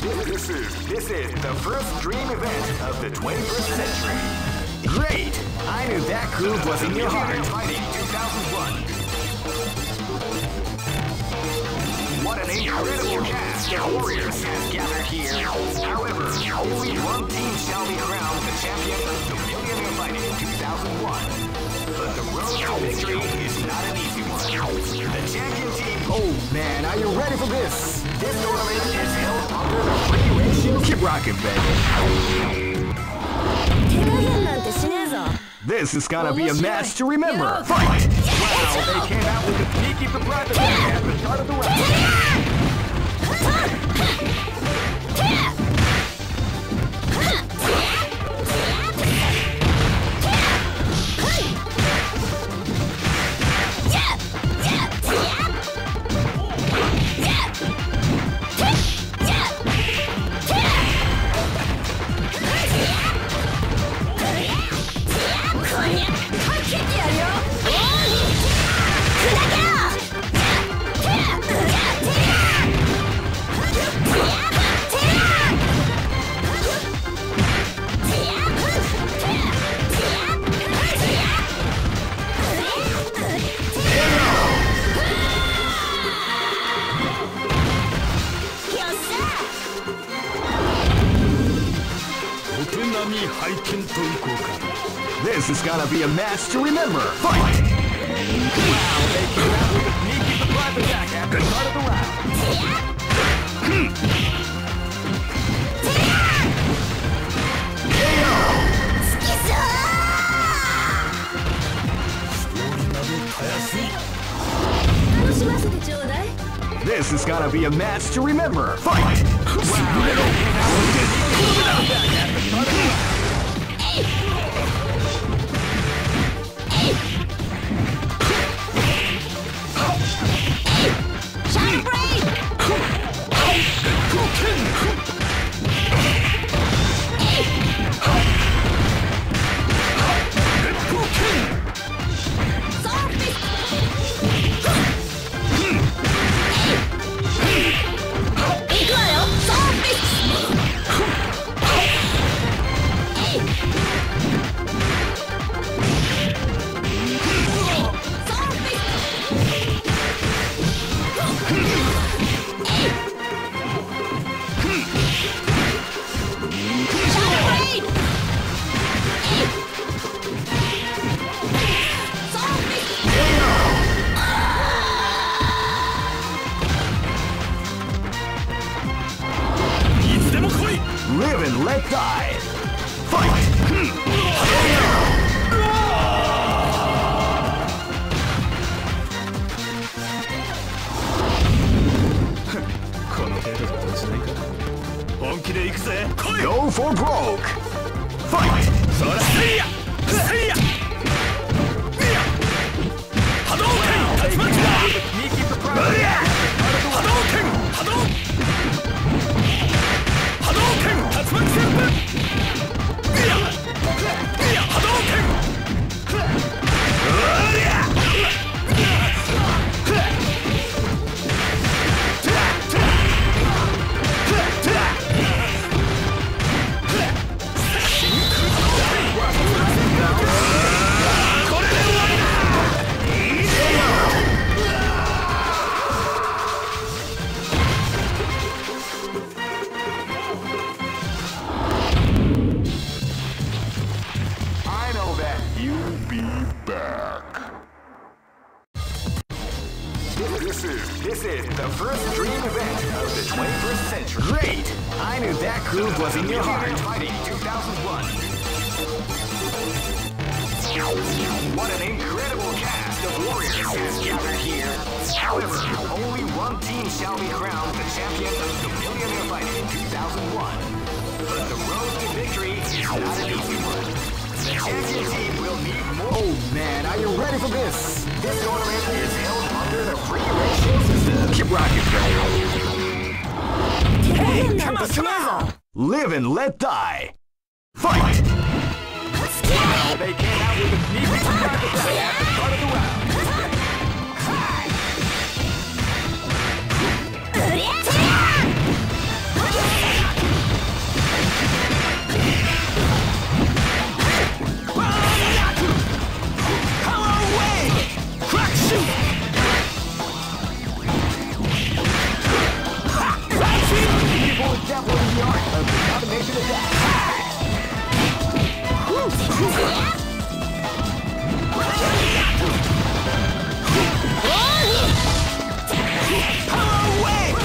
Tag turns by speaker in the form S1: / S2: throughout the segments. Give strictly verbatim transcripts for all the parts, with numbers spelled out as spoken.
S1: This is this is the first dream event of the twenty-first century. Great! I knew that groove was in your heart. Fighting two thousand one. What an incredible cast of warriors has gathered here. However, only one team shall be crowned the champion of the Millionaire Fighting two thousand one. But the road to victory is not an easy one. The champion team. Oh man, are you ready for this? This tournament is held under the free ratio. Keep rocking, baby. This is gonna be a match to remember. Fight! Wow, they came out with a sneaky surprise attack at the start of the round. This is gonna be a match to remember. Fight! Wow, they came out with a sneaky surprise attack at the start of the round. This is gonna be a match to remember. Fight! Wow, they came out with a sneaky surprise attack at the start of the round. Live and let die. Fight! Go for broke. Fight! This is the first dream event of the twenty-first century. Great! I knew that groove was in your heart. Fighting two thousand one. What an incredible cast of warriors has gathered here. However, only one team shall be crowned the champion of the Millionaire Fighting two thousand one. But the road to victory is not an easy one. The champion team will need more. Oh man, are you ready for this? This tournament is held under the free ratio system. Keep rocking, hey, come on, come on! Live and let die. Fight! Wow, they came out with a sneaky surprise attack at the start of the round. dabble in the art of the combination attack. Power wave!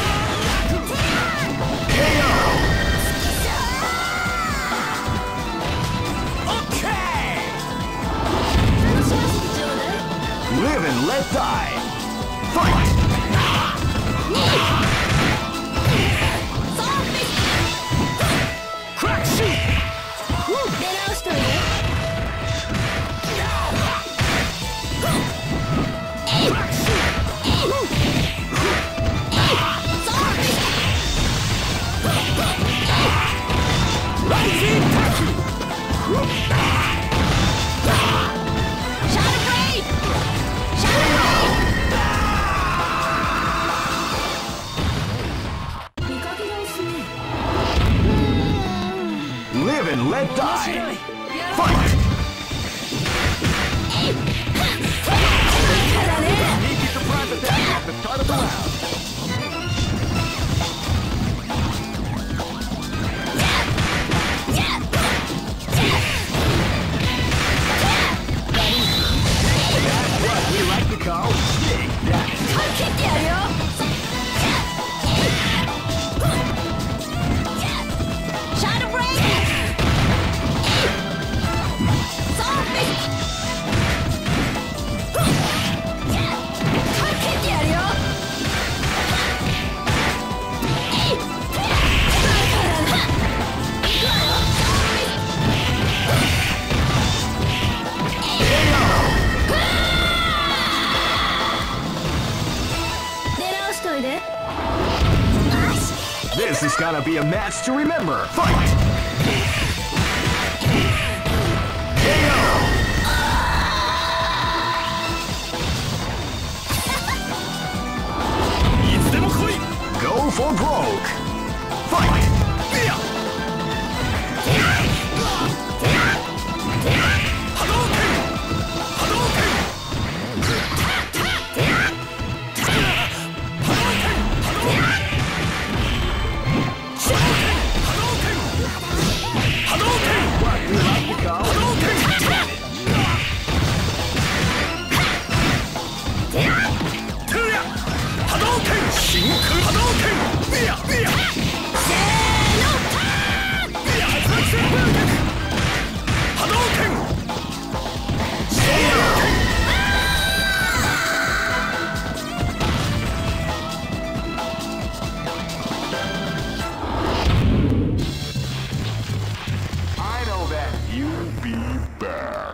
S1: K O! Okay! Live and let die. Fight! Crack shoot! Rising Taku!
S2: Shadow Blade! Shadow Blade!
S1: Live and let die! Fight! Sneaky surprise attack at the start of the round. We like to call big damage.
S2: Shadow Blade! Zombie!
S1: This is gonna be a match to remember. Fight! K O! Go for broke! Fight! Hadouken! Hadouken! What we like to call Hadouken! Hadouken! Shinku Hadouken! Bia! Bia! Bia! Hadouken! I know that you'll be back.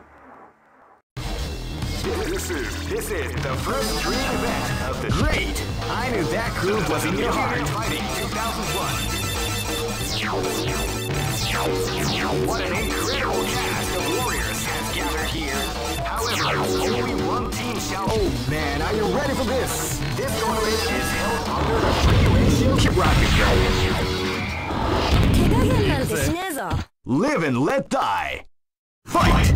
S1: This is this is the first dream event of the great. I knew that groove was in your heart. Fighting two thousand one. What an incredible cast of warriors has gathered here. However, only one team shall. Oh man, are you ready for this? This tournament is held under the free ratio. Keep rocking, guys. Live and let die. Fight!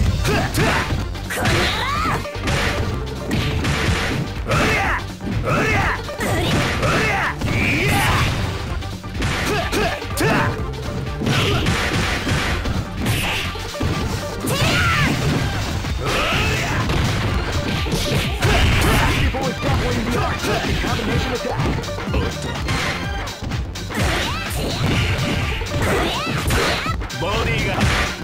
S1: Combination attack. Bodyが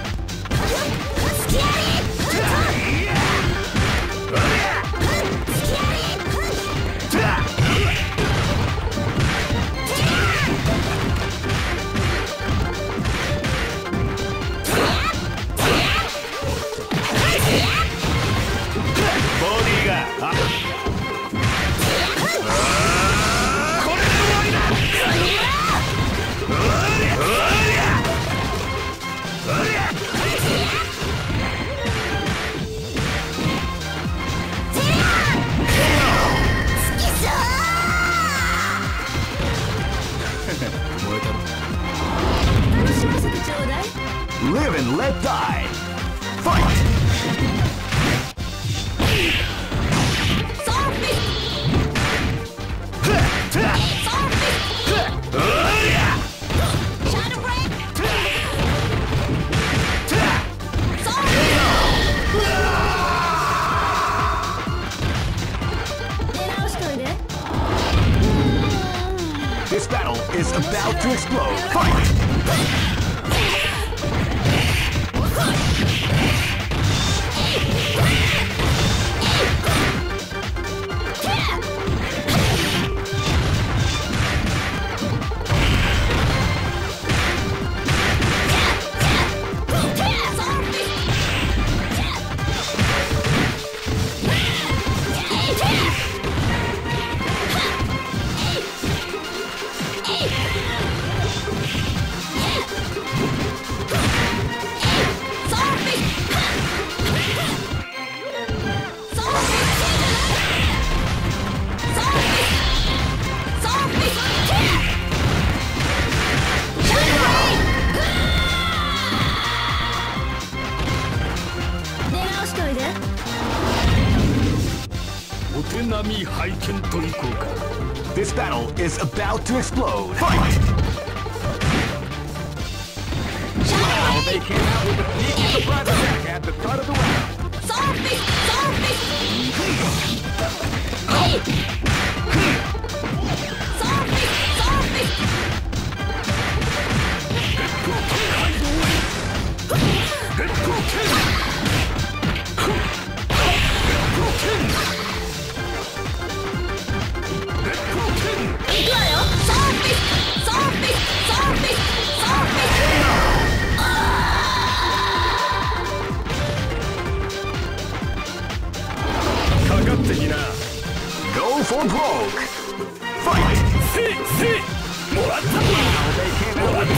S1: Live and let die. Fight! Zombie! Zombie! is about to explode. Fight! This battle is about to explode. Fight! Wow, they came out with a sneaky surprise attack at the start of the round.
S2: Zombie! Zombie! Zombie! Zombie!
S1: Go for broke. Fight!
S3: See, see! Moratta!
S1: They came out with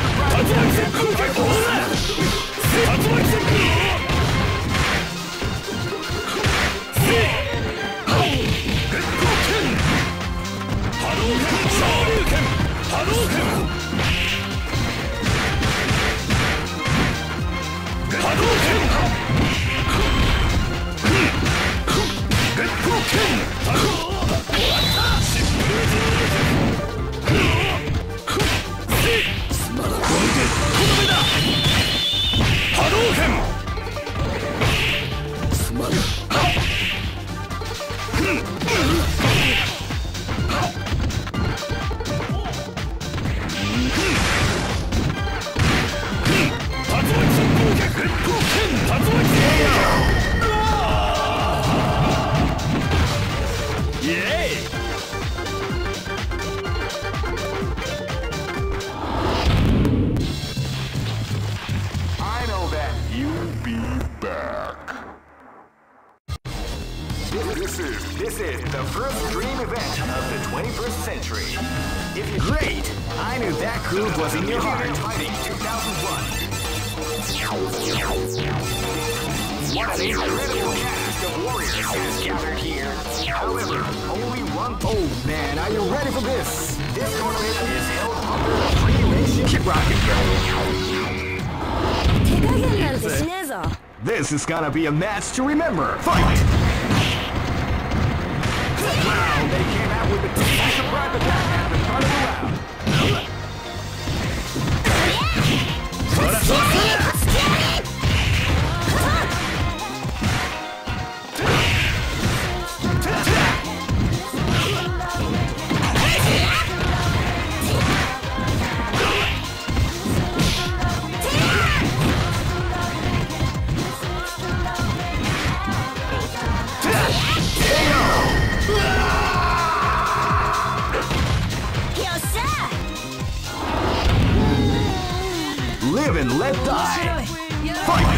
S1: This is the first dream event of the twenty-first century. If you're great, I knew that groove was in your heart. Fighting two thousand one. What an incredible cast of warriors has gathered here. However, only one. Oh man, are you ready for this? This tournament is held under a pre-race. Keep rocking, bro. This is gonna be a match to remember. Fight! Wow, they came out with a tasty surprise attack at the start of the round. Live and let die. Fight!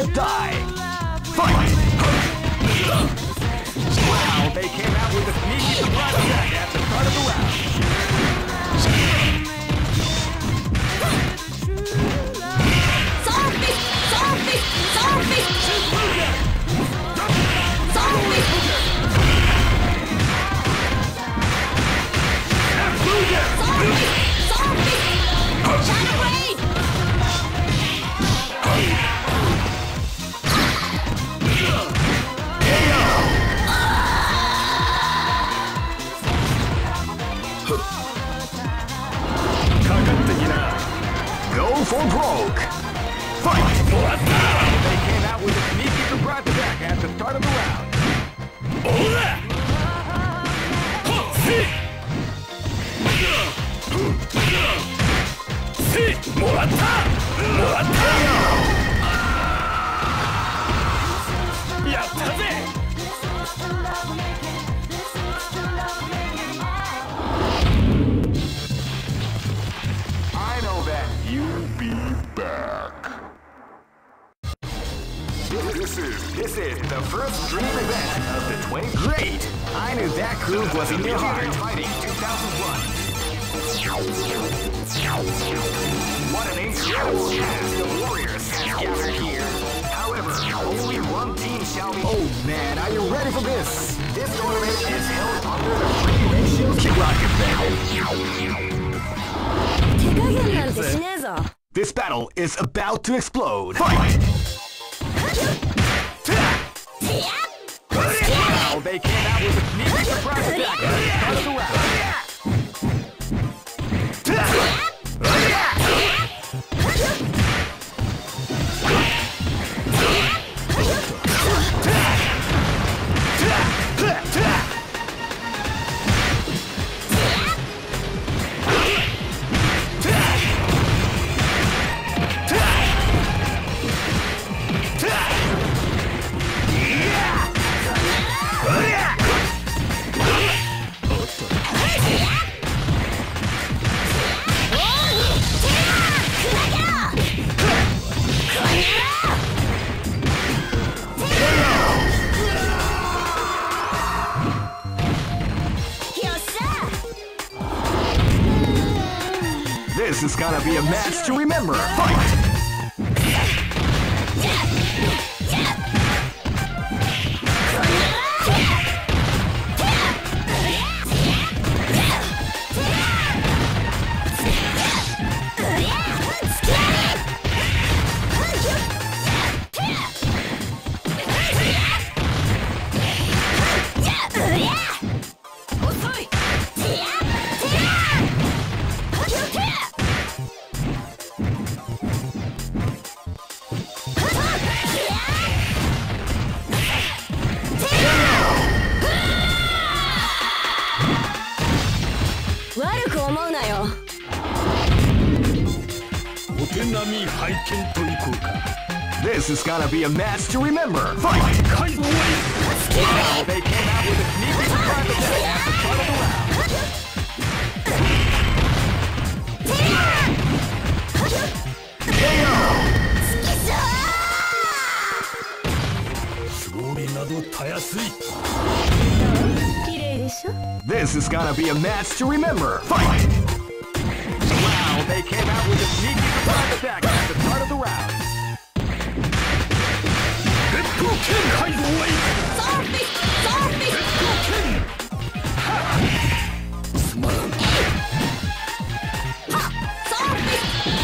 S1: won't die. Fight! Wow, they came out with a sneaky surprise attack at the start of the round.
S2: Zombie! Zombie! Zombie! Zombie! Zombie! Zombie! Shadow Blade!
S1: Go for broke. Fight! They came out with a sneaky surprise attack at the start of the round. I know that you'll be back. This is this is the first dream event of the twenty. Great! I knew that groove was in your heart. Fighting two thousand one. What an incredible cast of warriors has gathered here. However, only one team shall be. Oh man, are you ready for this? This tournament is held under the free ratio. Keep rocking, baby. This battle is about to explode. Fight! Wow, they came out with a sneaky surprise attack at the start of the round. This is gonna be a match to remember. Fight! This is gonna be a match to remember. Fight! Wow, they came out with a sneaky surprise attack at the start of the round. This is gonna be a match to remember. Fight! Wow, they came out with a sneaky surprise attack at the start of the round.
S2: Zombie! Zombie! Ha! Zombie!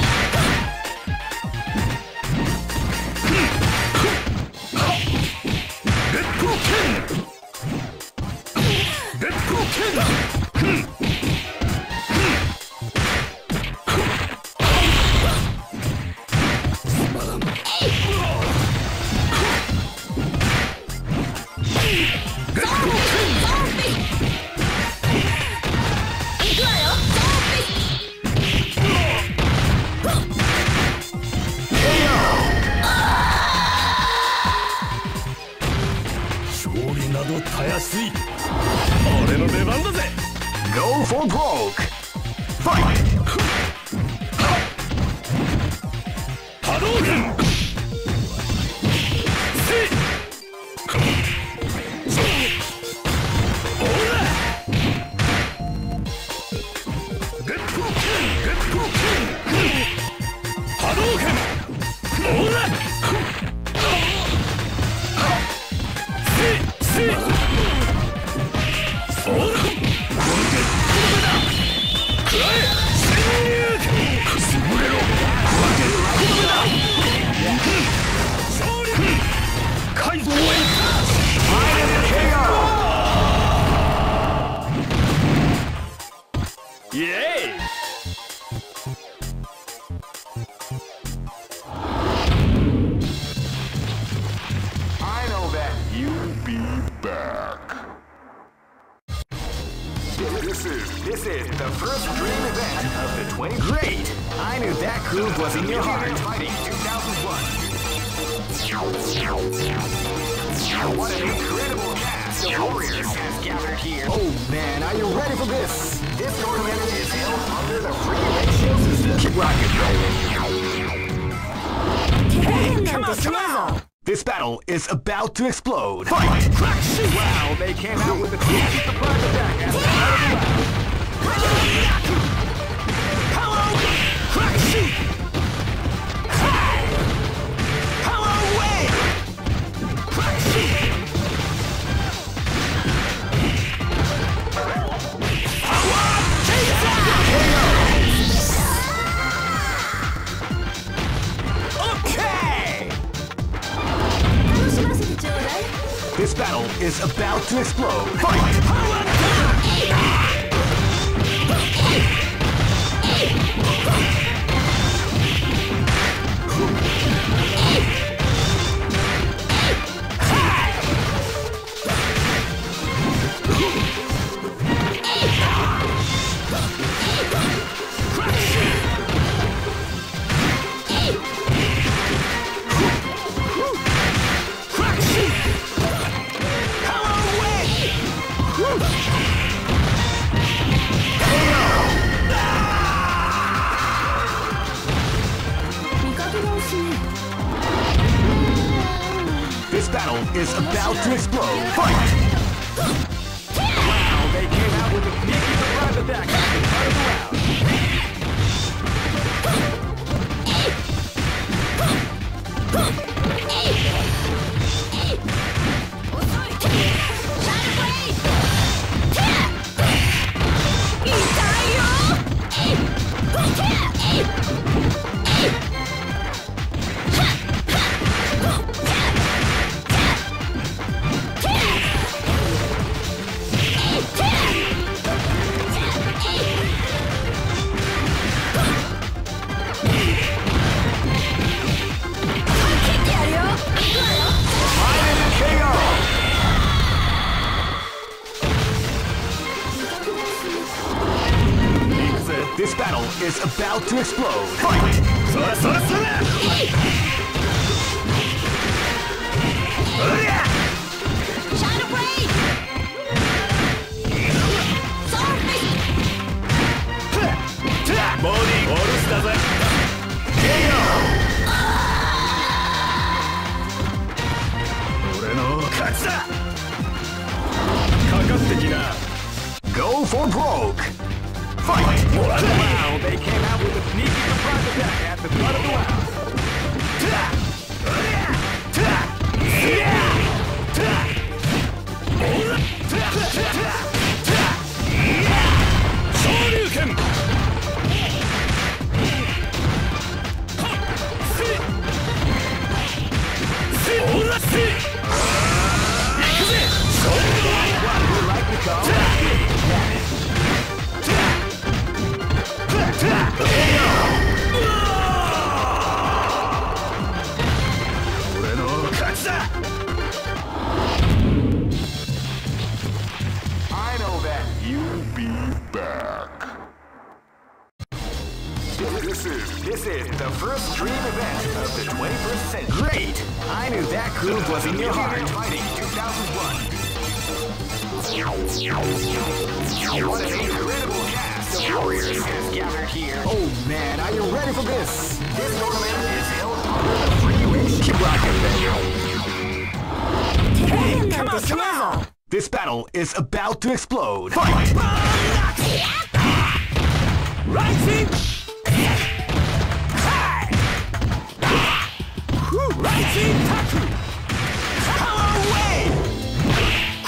S1: Go for broke. Fight!
S3: そうだ、これでくらえ潜入くすぶれろ、これでこれだ勝利改造へイエーイ。
S1: This is this is the first dream event of the twenty. Great! I knew that groove was in your heart. Fighting two thousand one. What an incredible cast of warriors has gathered here. Oh man, are you ready for this? This tournament is held under the free ratio system. Keep rocking, baby. Hey, come on, come on! This battle is about to explode. Fight! Crack! Wow, they came out with a sneaky surprise attack at the start of the round. Hello! Crack! Shoot! Hi! Hello! Way! Crack! Shoot! Power! Chase out! This battle is about to explode. Fight! This battle is about to explode. Fight! Wow, they came out with a sneaky surprise attack at the start of the round. This battle is about to explode. Fight! Sora, Sora, Sora!
S2: Shadow Blade! Sword Fist!
S3: Body! おろすだぜ ケーオー 俺の勝ちだかかってきな
S1: Go for broke! Fight! Wow, they came out with a sneaky surprise attack at the start of the round.
S3: Shoryuken!
S1: What you like to call I know that you'll be back. This is this is the first dream event of the twenty-first century. Great! I knew that groove was in your heart. Fighting two thousand one. What an incredible cast of warriors has gathered here. Oh man, are you ready for this? This tournament is held under the free ratio. Keep rocking, baby. Hey, come on, come on! This battle is about to explode. Fight! Rising! Rising Taku! Power Wave!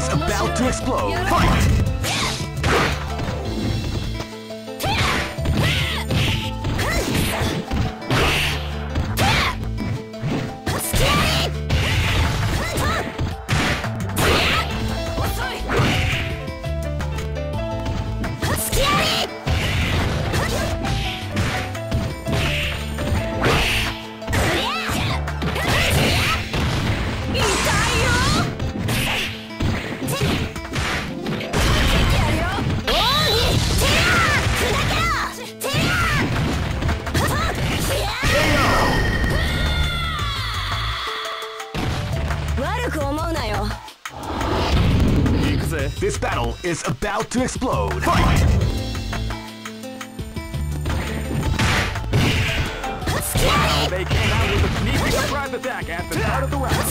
S1: is about to explode. Fight! This battle is about to explode. Fight!
S3: Wow, they came out with a sneaky surprise attack at the start of the round.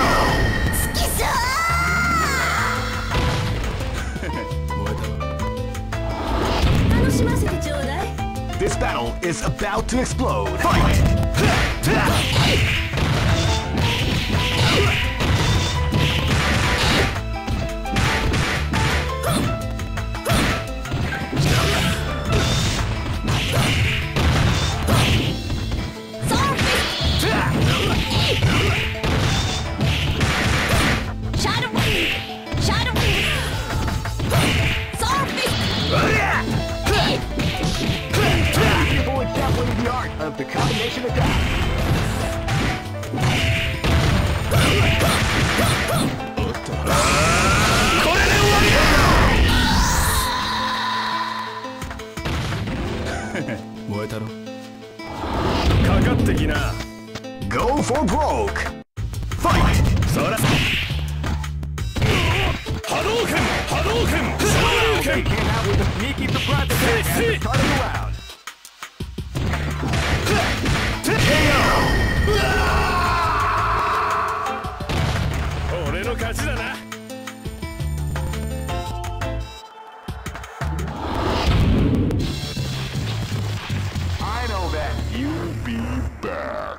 S1: This battle is about to explode. Fight!
S3: Of the combination attack. これで終わりだ。燃えたろ。かかってきな。
S1: Go for broke. Fight.
S3: そら。波動拳、波動拳、波動拳。Came out with a sneaky surprise attack at the start of the round. 俺の勝ちだな。
S1: I know that you'll be back.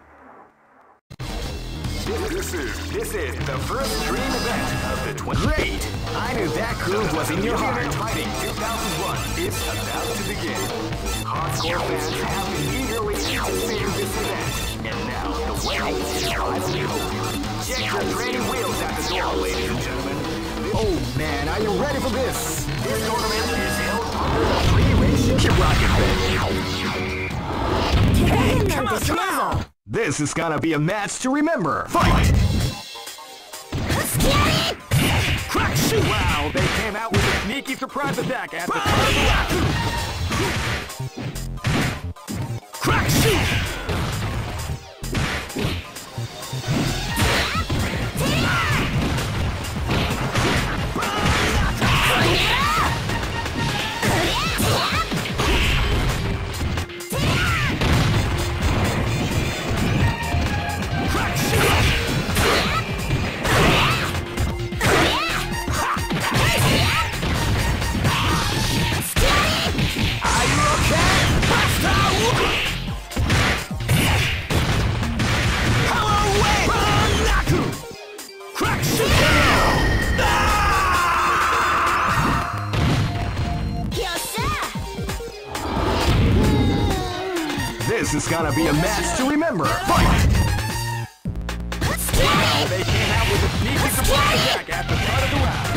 S1: This is this is the first dream event of the twenty. Great! I knew that groove was in your heart. Fighting two thousand one is about to begin. Hardcore fans have been eagerly anticipating this event, and now the wedding is finally over. Check your training wheels at the door, ladies and gentlemen. Oh man, are you ready for this? This tournament is held under the free ratio. Keep rocking, baby. Hey, come on, come on! This is gonna be a match to remember. Fight!
S3: Crack shoot! Wow, they came out with a sneaky surprise attack at the start of the round. Crack shoot!
S1: This is gonna be a match to remember. Fight!
S3: Wow, they came out with a sneaky surprise attack at the start of the round.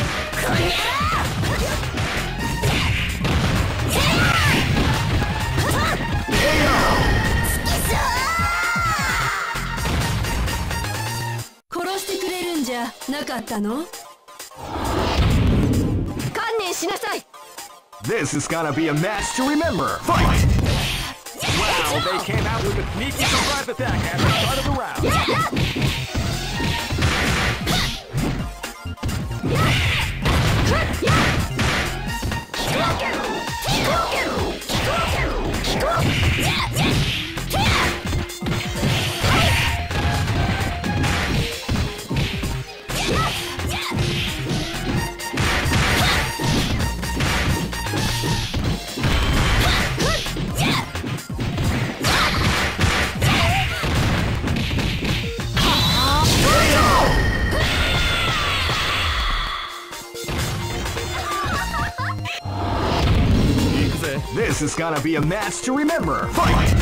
S1: This is gonna be a match to remember. Fight!
S3: Wow, they came out with a sneaky surprise attack at the start of the round.
S1: This is gonna be a match to remember. Fight!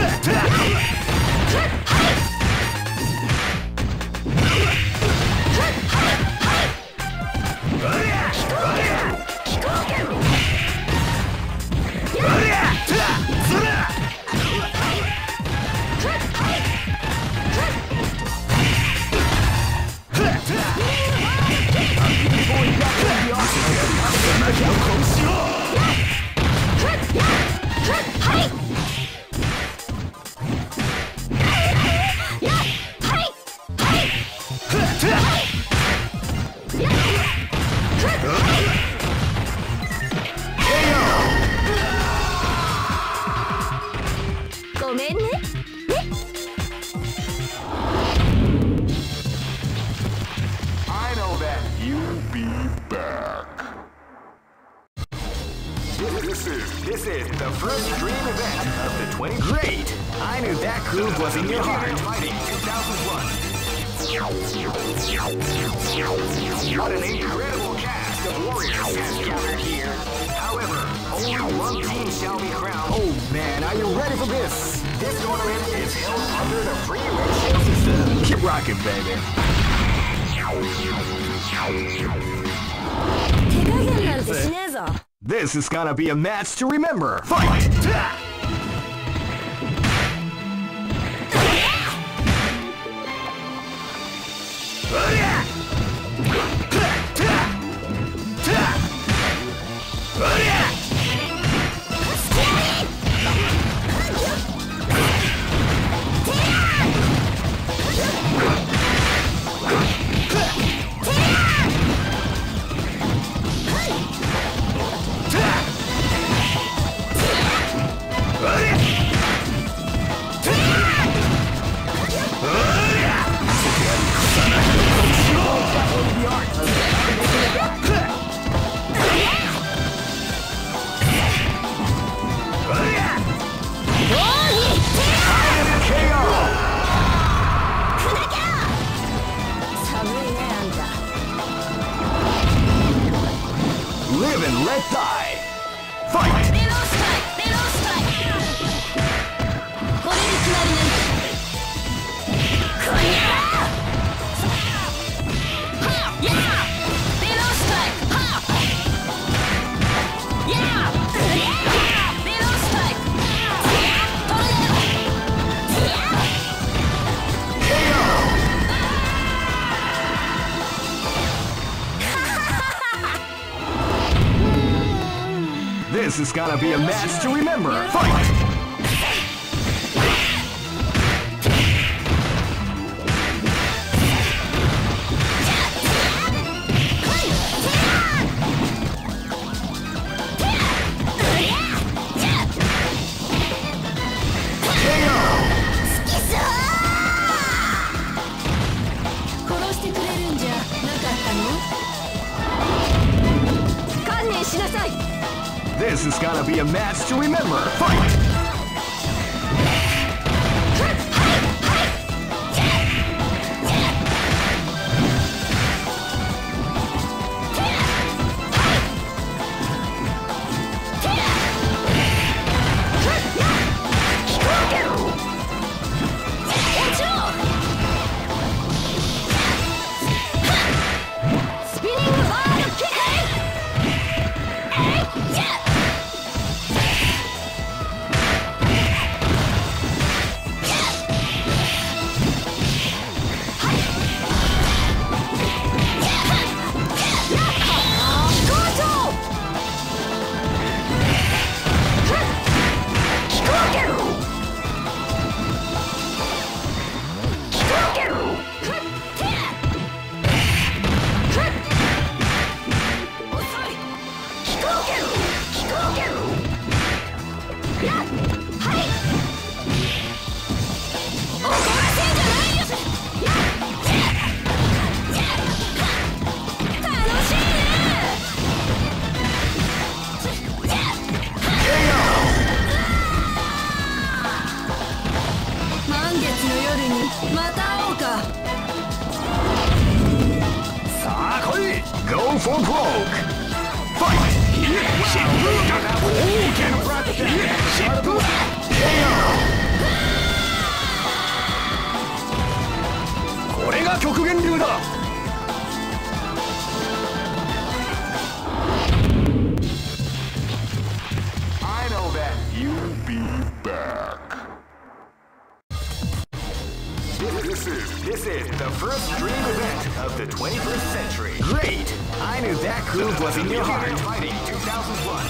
S3: I know that you'll be back.
S1: This is this is the first dream event of the twenty. Great! I knew that groove was in your heart. Fighting two thousand one. What an incredible cast of warriors has gathered here. However, only one team shall be crowned. Oh man, are you ready for this? This tournament is held under the free ratio system. Keep rocking, baby.
S2: 手加減なんてしねえぞ。
S1: This is gonna be a match to remember. Fight! Live and let die. Fight!
S2: レロースタイル、レロースタイル。これで決まりね。こにゃー。はっ、やー。レロースタイル、はっ。やー。レロースタイル。トルネード。やー。ケーオー。
S1: This is gonna be a match to remember. Fight! This is gonna be a match to remember. Fight! Go for broke! Fight!
S3: これが極限流だ。
S1: I know that you'll be back. This is this is the first dream event of the twenty-first century. Great! I knew that groove was in your heart. Fighting two thousand one.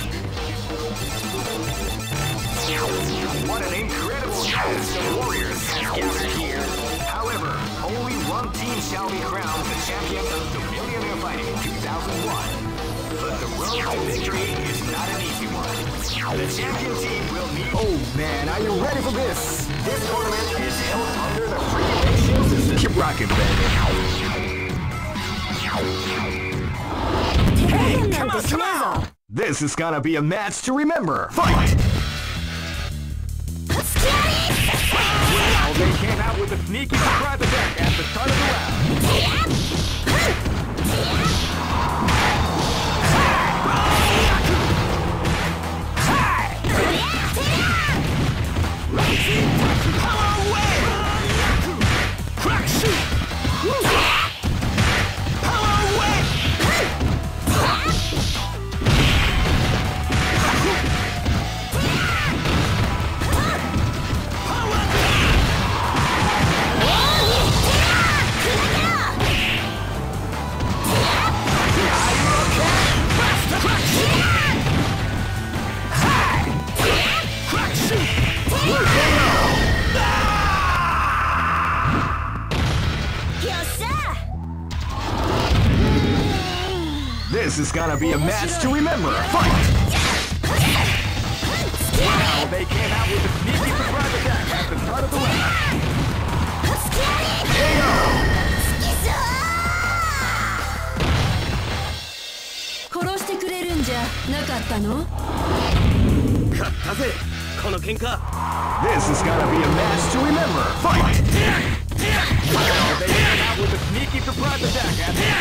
S1: What an incredible cast of warriors has gathered here. However, only one team shall be crowned the champion of the Millionaire Fighting two thousand one. But the road to victory is not an easy one. The champion team will need... Oh man, are you ready for this? This tournament is held under the free ratio system. Keep rocking, baby. Hey, come on, come on! This is gonna be a match to remember. Fight! Wow, they came out with a sneaky surprise attack at the start of the round. Power away! Crack shoot! Power away! This is gonna be a match to remember. Fight! Wow, they came out with a sneaky surprise attack at the start of the round. K O!
S2: 殺してくれるんじゃなかったの？
S3: 勝ったぜこの喧嘩。
S1: This is gonna be a match to remember. Fight! Wow, they came out with a sneaky surprise attack at the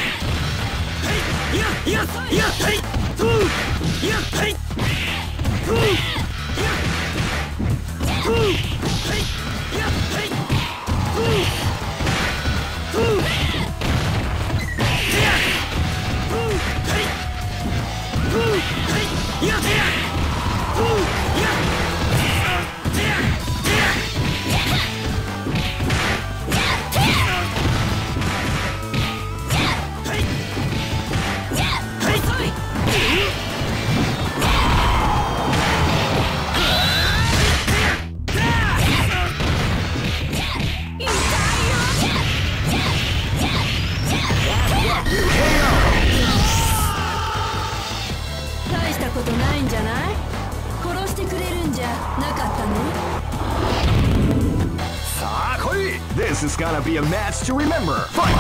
S1: This is gonna be a match to remember. Fight!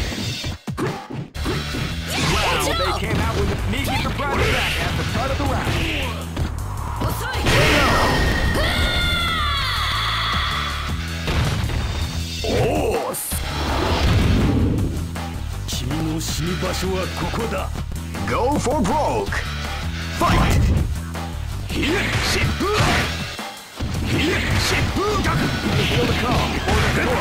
S1: Wow, they came out with a sneaky surprise attack at the start of the round. Oh!
S3: 君の死に場所はここだ。
S1: Go for broke. Fight!
S3: Here, Shippu! Here, Shippu!
S1: Feel the call before the door.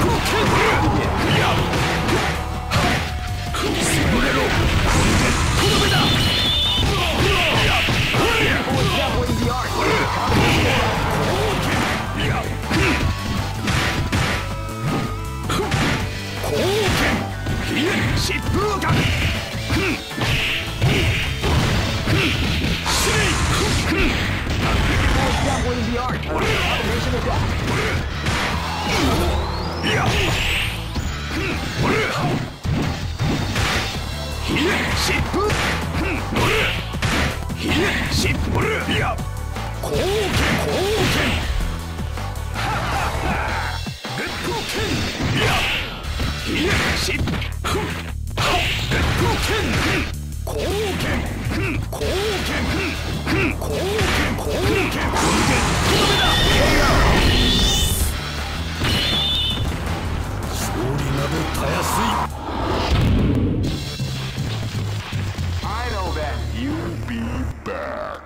S1: I know that you'll be
S3: be back.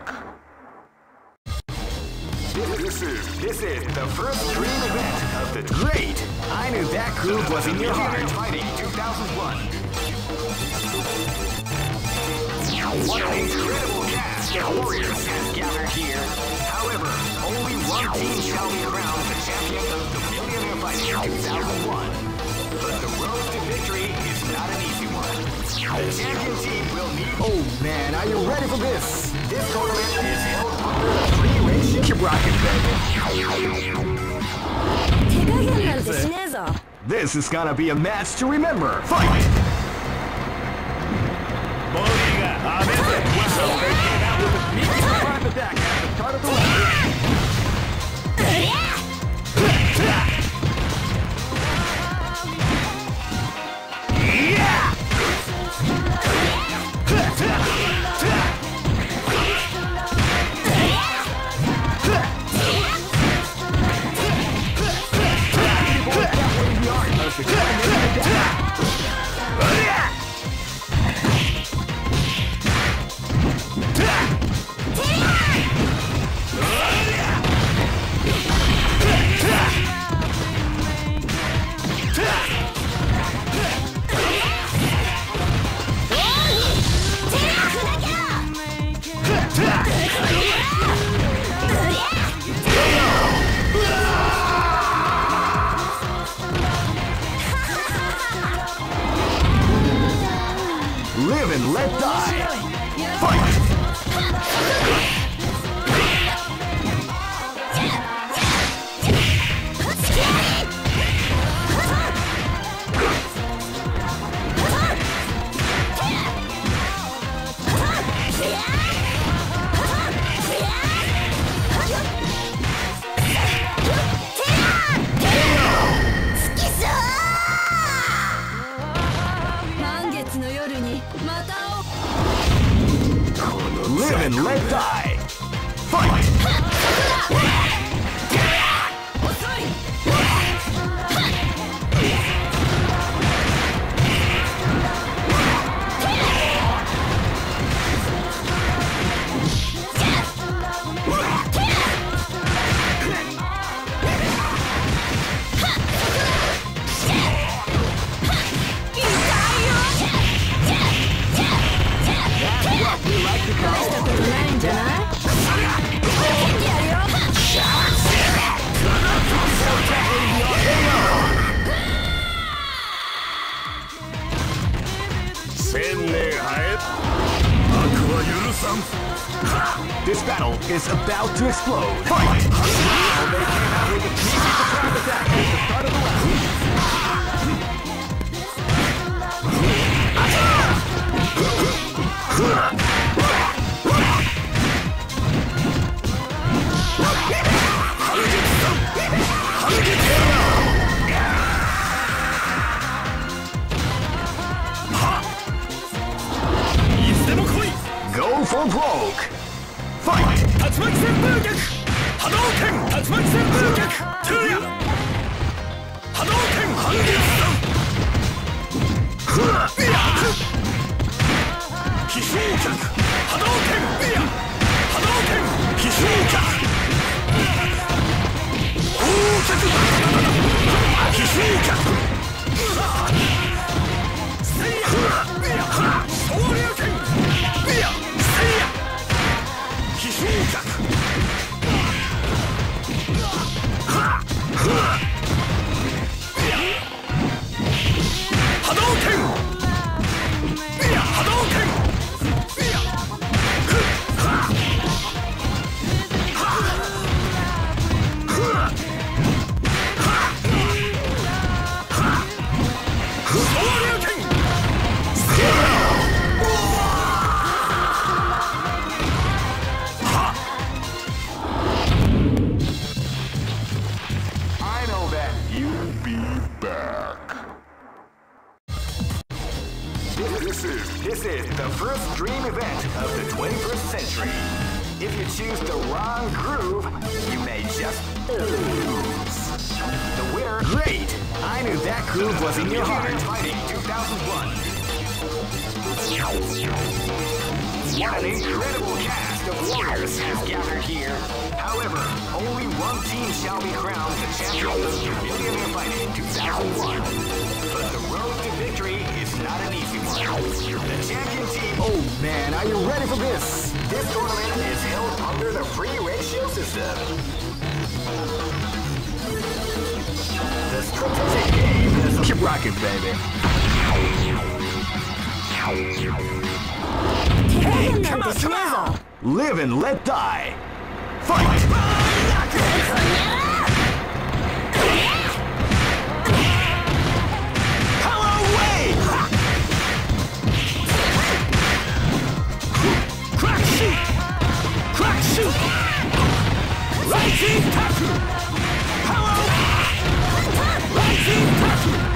S1: This is this is the first dream event of the great. I knew that groove was in your heart. Fighting two thousand one. What an incredible cast of warriors has gathered here. However, only one team shall be crowned the champion of the Millionaire Fighting two thousand one. But the road to victory is not an easy one. The champion team will need. Oh man, are you ready for this? This tournament is held under a three-race. Keep rocking, baby. This is gonna be a match to remember. Fight! So they came out with a sneaky surprise attack at the start of the round. Live and let die. Fight! Live and let die. Fight! This battle is about to explode. Fight! So they came out with a sneaky surprise attack at the start of the round. Go for broke! Fight! Tatsumaki Senbugek! Hadouken! Tatsumaki Senbugek! Tuya! Hadouken! Hangetsu! Kishoukaku! Hadouken! Hadouken! Kishoukaku! Oukaku! Kishoukaku! Seiya! Shoryuken! Seiya! Kishoukaku! Hadouken! Hadouken! This is the first dream event of the twenty-first century. If you choose the wrong groove, you may just lose. The winner, great! I knew that groove was in your heart. Fighting two thousand one. What an incredible cast of warriors has gathered here. However, only one team shall be crowned the champion of the Millionaire Fighting two thousand one. But the road to victory is not an easy one. The champion team...
S4: Oh man, are you ready for this?
S1: This tournament is held under the free ratio system. The strategic game is...
S4: Keep rocking, baby.
S3: Hey, come on, come on!
S4: Live and let die. Fight! Power away!
S3: Crack shoot! Crack shoot! Rising tackle! Power! Rising tackle!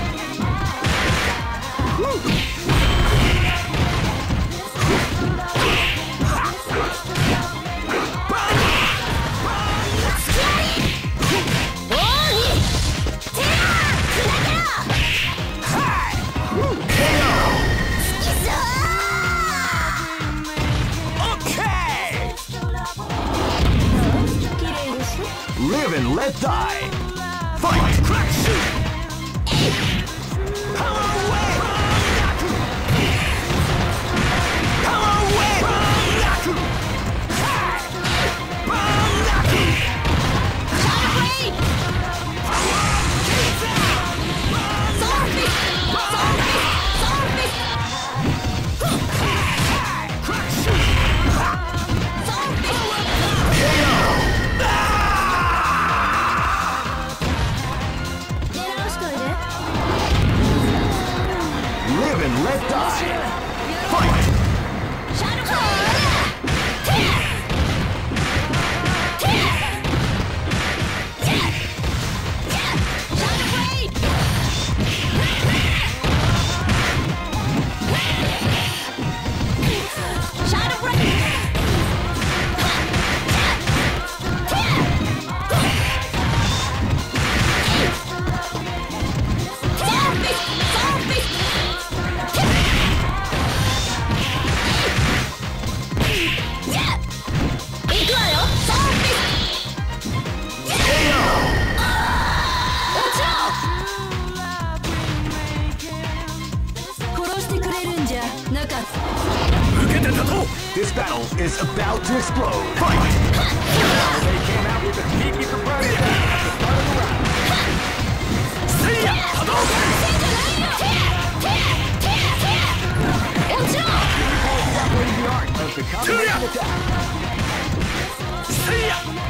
S4: Live and let die. Fight!
S3: Crack shoot! Power away! Power away!
S4: Live and let die. Fight! This battle is about to explode. Fight!
S1: They came out with a sneaky surprise attack at the start of the round.
S3: See ya!
S1: The art of the combination attack.
S3: See ya!